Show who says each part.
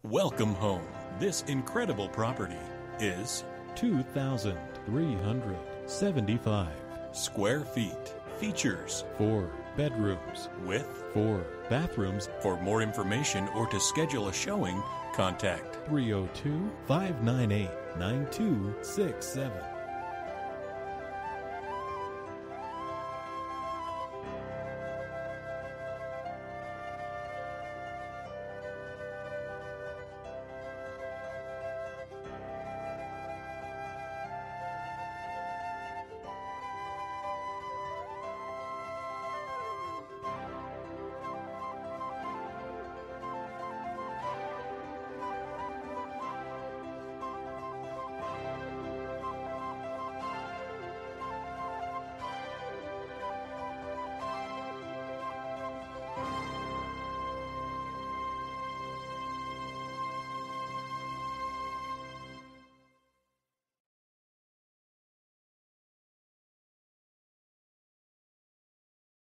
Speaker 1: Welcome home. This incredible property is
Speaker 2: 2,375
Speaker 1: square feet. Features
Speaker 2: 4 bedrooms
Speaker 1: with
Speaker 2: 4 bathrooms.
Speaker 1: For more information or to schedule a showing, contact
Speaker 2: 302-598-9267.